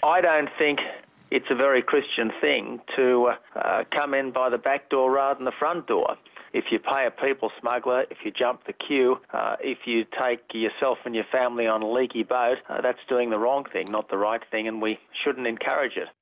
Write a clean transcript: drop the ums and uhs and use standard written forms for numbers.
I don't think it's a very Christian thing to come in by the back door rather than the front door. If you pay a people smuggler, if you jump the queue, if you take yourself and your family on a leaky boat, that's doing the wrong thing, not the right thing, and we shouldn't encourage it.